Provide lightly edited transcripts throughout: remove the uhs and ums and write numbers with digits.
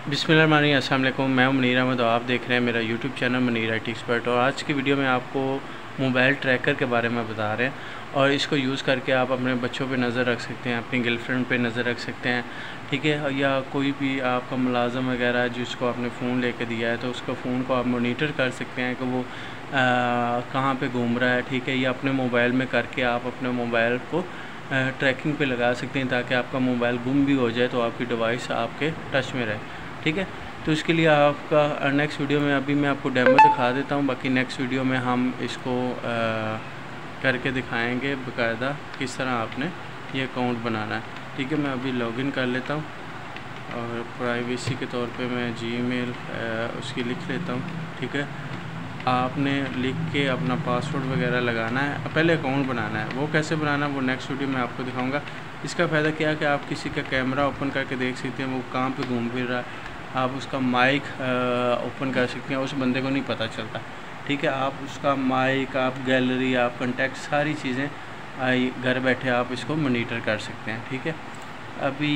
बिस्मिल्लाहिर्रहमानिर्रहीम। अस्सलाम वालेकुम। मैं हूं मुनीर अहमद और आप देख रहे हैं मेरा YouTube channel Munir IT expert. और आज की वीडियो में आपको मोबाइल ट्रैकर के बारे में बता रहे हैं और इसको यूज़ करके आप अपने बच्चों पे नज़र रख सकते हैं, अपनी गर्लफ्रेंड पे नज़र रख सकते हैं, ठीक है। या कोई भी आपका मुलाज़म वगैरह जिसको आपने फ़ोन लेके दिया है तो उसका फ़ोन को आप मोनीटर कर सकते हैं कि वो कहाँ पे घूम रहा है, ठीक है। या अपने मोबाइल में करके आप अपने मोबाइल को ट्रैकिंग पे लगा सकते हैं ताकि आपका मोबाइल गुम भी हो जाए तो आपकी डिवाइस आपके टच में रहे, ठीक है। तो इसके लिए आपका नेक्स्ट वीडियो में अभी मैं आपको डेमो दिखा देता हूँ, बाकी नेक्स्ट वीडियो में हम इसको करके दिखाएंगे बाकायदा किस तरह आपने ये अकाउंट बनाना है, ठीक है। मैं अभी लॉगिन कर लेता हूँ और प्राइवेसी के तौर पे मैं जीमेल उसकी लिख लेता हूँ, ठीक है। आपने लिख के अपना पासवर्ड वगैरह लगाना है, पहले अकाउंट बनाना है। वो कैसे बनाना है वो नेक्स्ट वीडियो में आपको दिखाऊंगा। इसका फ़ायदा क्या है कि आप किसी का कैमरा ओपन करके देख सकते हैं वो कहाँ पे घूम फिर रहा है। आप उसका माइक ओपन कर सकते हैं, उस बंदे को नहीं पता चलता, ठीक है। आप उसका माइक, आप गैलरी, आप कॉन्टैक्ट, सारी चीज़ें घर बैठे आप इसको मॉनिटर कर सकते हैं, ठीक है। अभी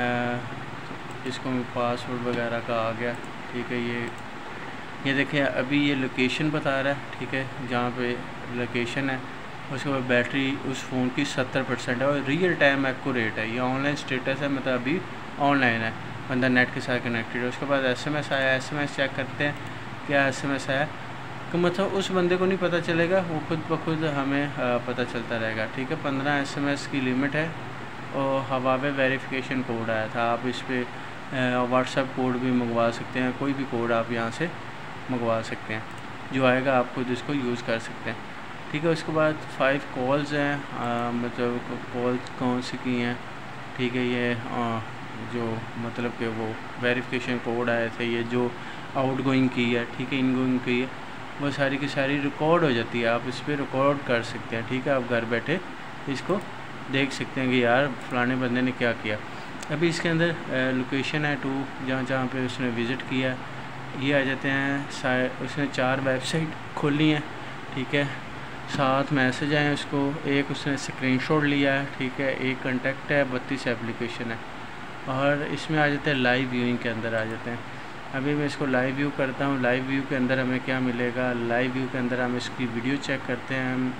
इसको पासवर्ड वगैरह का आ गया, ठीक है। ये देखिए अभी ये लोकेशन बता रहा है, ठीक है, जहाँ पे लोकेशन है। उसके बाद बैटरी उस फ़ोन की 70% है और रियल टाइम एक्यूरेट है। ये ऑनलाइन स्टेटस है, मतलब अभी ऑनलाइन है, बंदा नेट के साथ कनेक्टेड है। उसके बाद SMS आया, SMS चेक करते हैं क्या SMS आया, तो मतलब उस बंदे को नहीं पता चलेगा, वो खुद ब खुद हमें पता चलता रहेगा, ठीक है। 15 SMS की लिमिट है और हवावे वेरिफिकेशन कोड आया था। आप इस पर व्हाट्सएप कोड भी मंगवा सकते हैं, कोई भी कोड आप यहाँ से मंगवा सकते हैं, जो आएगा आप खुद इसको यूज़ कर सकते हैं, ठीक है। उसके बाद 5 कॉल्स हैं, मतलब कॉल कौन सी की हैं, ठीक है। ये जो मतलब कि वो वेरिफिकेशन कोड आए थे, ये जो आउटगोइंग की है, ठीक है, इनगोइंग की है, वो सारी की सारी रिकॉर्ड हो जाती है। आप इस पर रिकॉर्ड कर सकते हैं, ठीक है। आप घर बैठे इसको देख सकते हैं कि यार फलाने बंदे ने क्या किया। अभी इसके अंदर लोकेशन है 2, जहाँ पे उसने विज़िट किया, ये आ जाते हैं। उसने 4 वेबसाइट खोली हैं, ठीक है। 7 मैसेज आए उसको, एक उसने स्क्रीनशॉट लिया है, ठीक है। एक कॉन्टैक्ट है, 32 एप्लीकेशन है और इसमें आ जाते हैं लाइव व्यूइंग के अंदर आ जाते हैं। अभी मैं इसको लाइव व्यू करता हूँ। लाइव व्यू के अंदर हमें क्या मिलेगा, लाइव व्यू के अंदर हम इसकी वीडियो चेक करते हैं। हम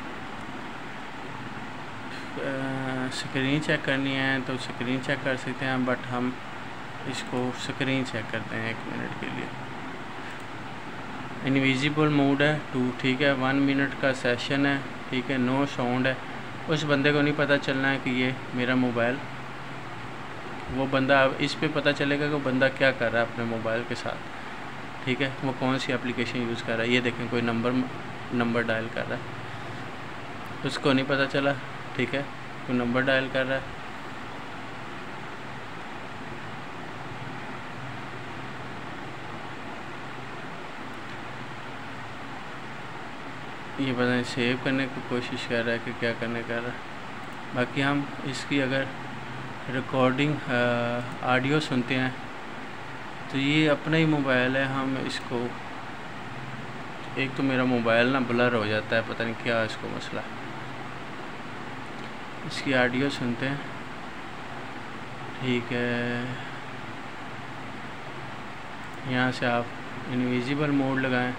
स्क्रीन चेक करनी है तो स्क्रीन चेक कर सकते हैं, बट हम इसको स्क्रीन चेक करते हैं 1 मिनट के लिए। इनविजिबल मोड है 2, ठीक है। 1 मिनट का सेशन है, ठीक है। नो साउंड है, उस बंदे को नहीं पता चलना है कि ये मेरा मोबाइल, वो बंदा इस पे पता चलेगा कि वो बंदा क्या कर रहा है अपने मोबाइल के साथ, ठीक है। वो कौन सी एप्लीकेशन यूज़ कर रहा है। ये देखें कोई नंबर डायल कर रहा है, उसको नहीं पता चला, ठीक है। कोई नंबर डायल कर रहा है, ये पता नहीं सेव करने की कोशिश कर रहा है कि क्या करने कर रहा है। बाकी हम इसकी अगर रिकॉर्डिंग ऑडियो सुनते हैं तो ये अपना ही मोबाइल है। हम इसको, एक तो मेरा मोबाइल ना ब्लर हो जाता है, पता नहीं क्या इसको मसला है। इसकी ऑडियो सुनते हैं, ठीक है। यहाँ से आप इनविजिबल मोड लगाएं,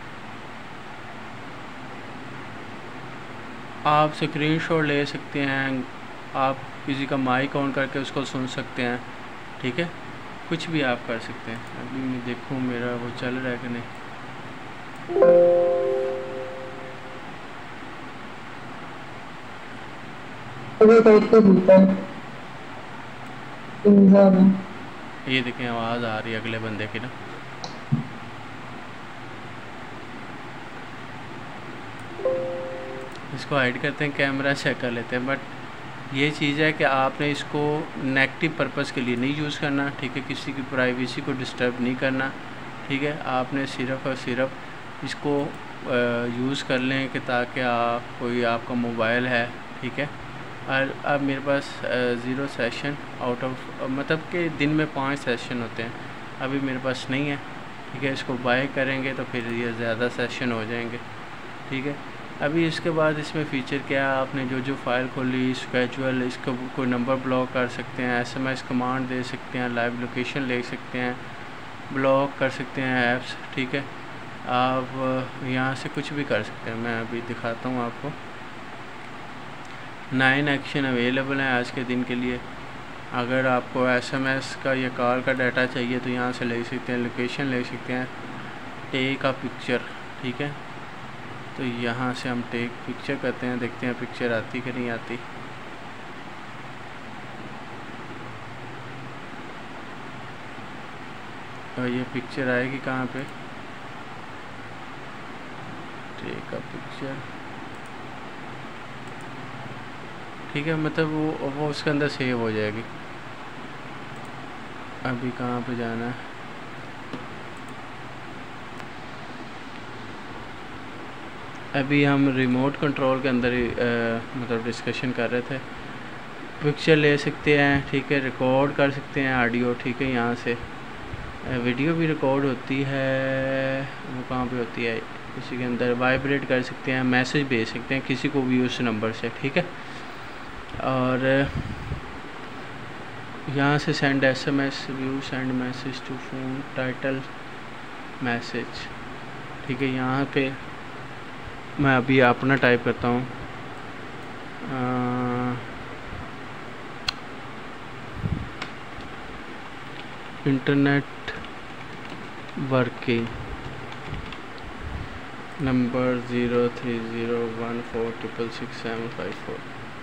आप स्क्रीनशॉट ले सकते हैं, आप किसी का माइक ऑन करके उसको सुन सकते हैं, ठीक है। कुछ भी आप कर सकते हैं। अभी मैं देखूँ मेरा वो चल रहा है कि नहीं। ये देखें आवाज़ आ रही है अगले बंदे की ना। इसको हाइड करते हैं, कैमरा चेक कर लेते हैं। बट ये चीज़ है कि आपने इसको नेगेटिव पर्पस के लिए नहीं यूज़ करना, ठीक है। किसी की प्राइवेसी को डिस्टर्ब नहीं करना, ठीक है। आपने सिर्फ़ और सिर्फ इसको यूज़ कर लें कि ताकि कोई आपका मोबाइल है, ठीक है। और अब मेरे पास 0 सेशन आउट ऑफ, मतलब कि दिन में 5 सेशन होते हैं, अभी मेरे पास नहीं है, ठीक है। इसको बाय करेंगे तो फिर ये ज़्यादा सेशन हो जाएंगे, ठीक है। अभी इसके बाद इसमें फ़ीचर क्या है, आपने जो फ़ाइल खोली स्केजुअल, इसको कोई नंबर ब्लॉक कर सकते हैं, SMS कमांड दे सकते हैं, लाइव लोकेशन ले सकते हैं, ब्लॉक कर सकते हैं ऐप्स, ठीक है। आप यहाँ से कुछ भी कर सकते हैं। मैं अभी दिखाता हूँ आपको। 9 एक्शन अवेलेबल हैं आज के दिन के लिए। अगर आपको SMS का या कॉल का डाटा चाहिए तो यहाँ से ले सकते हैं, लोकेशन ले सकते हैं, टेक अ पिक्चर, ठीक है। तो यहाँ से हम टेक पिक्चर करते हैं, देखते हैं पिक्चर आती कि नहीं आती। और ये पिक्चर आएगी कहाँ पे, टेक अ पिक्चर, ठीक है। मतलब वो उसके अंदर सेव हो जाएगी। अभी कहाँ पे जाना है, अभी हम रिमोट कंट्रोल के अंदर ही मतलब डिस्कशन कर रहे थे। पिक्चर ले सकते हैं, ठीक है, रिकॉर्ड कर सकते हैं ऑडियो, ठीक है। यहाँ से वीडियो भी रिकॉर्ड होती है, वो कहाँ पे होती है, इसी के अंदर वाइब्रेट कर सकते हैं, मैसेज भेज सकते हैं किसी को भी उस नंबर से, ठीक है। और यहाँ से send SMS, view send message to phone, title message, ठीक है। यहाँ पे मैं अभी अपना टाइप करता हूँ, इंटरनेट वर्किंग नंबर 0301466754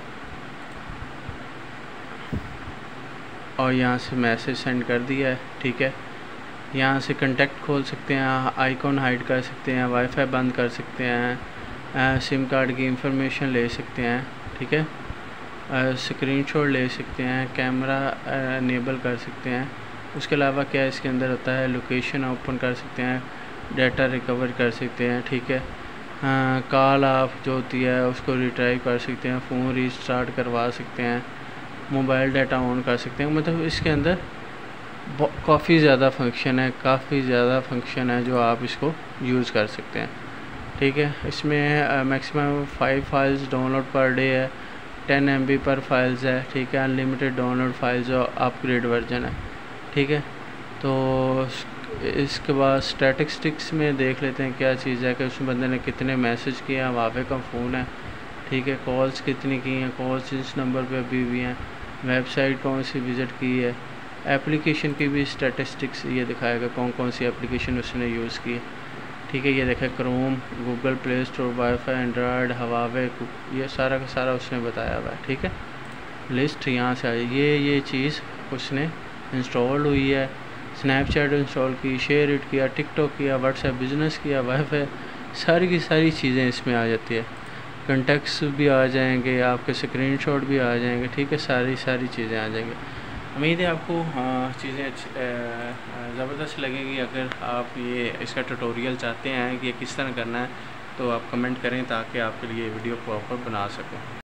और यहाँ से मैसेज सेंड कर दिया है, ठीक है। यहाँ से कांटेक्ट खोल सकते हैं, आइकॉन हाइड कर सकते हैं, वाईफाई बंद कर सकते हैं, सिम कार्ड की इंफॉर्मेशन ले सकते हैं, ठीक है। स्क्रीनशॉट ले सकते हैं, कैमरा इनेबल कर सकते हैं। उसके अलावा क्या इसके अंदर होता है, लोकेशन ओपन कर सकते हैं, डाटा रिकवर कर सकते हैं, ठीक है। कॉल ऑफ जो होती है उसको रिट्राइव कर सकते हैं, फ़ोन रीस्टार्ट करवा सकते हैं, मोबाइल डाटा ऑन कर सकते हैं। मतलब इसके अंदर काफ़ी ज़्यादा फंक्शन है जो आप इसको यूज़ कर सकते हैं, ठीक है। इसमें maximum 5 files download per day है, 10 MB पर फाइल्स है, ठीक है। अनलिमिटेड डाउनलोड फाइल्स और अपग्रेड वर्जन है, ठीक है। तो इसके बाद स्टैटिस्टिक्स में देख लेते हैं क्या चीज़ है कि उस बंदे ने कितने मैसेज किए हैं, वावे का फ़ोन है, ठीक है। कॉल्स कितनी की हैं, कॉल्स इस नंबर पे अभी भी हैं, वेबसाइट कौन सी विज़िट की है, एप्लीकेशन की भी स्टैटिस्टिक्स ये दिखाएगा कौन कौन सी एप्लीकेशन उसने यूज़ की है, ठीक है। ये देखें Chrome, Google Play Store, WiFi, Android, Huawei, ये सारा का सारा उसने बताया हुआ है, ठीक है। लिस्ट यहाँ से आई, ये चीज़ उसने इंस्टॉल हुई है, स्नैपचैट इंस्टॉल की, शेयर इट किया, टिकटॉक किया, व्हाट्सएप बिज़नेस किया, वाईफाई, सारी की सारी चीज़ें इसमें आ जाती है। कॉन्टेक्ट्स भी आ जाएंगे, आपके स्क्रीनशॉट भी आ जाएंगे, ठीक है। सारी चीज़ें आ जाएंगी। उम्मीद है आपको चीज़ें ज़बरदस्त लगेगी। अगर आप ये इसका ट्यूटोरियल चाहते हैं कि ये किस तरह करना है तो आप कमेंट करें ताकि आपके लिए वीडियो प्रॉपर बना सकूं।